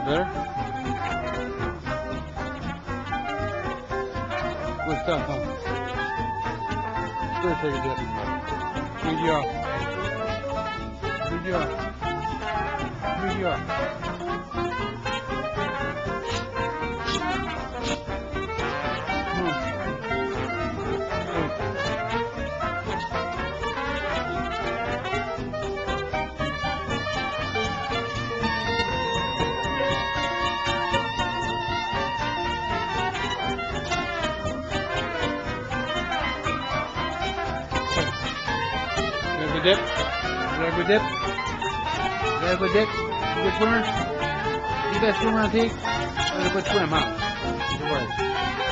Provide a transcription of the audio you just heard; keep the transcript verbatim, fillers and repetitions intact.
Better? Good stuff, huh? Good, take a dip. Good job. Good job. Good job. Hmm. Hmm. Have a dip. Have a dip. Have a dip. You good swimmer? You best swimmer on peak? That's a good swim, huh? Good boy.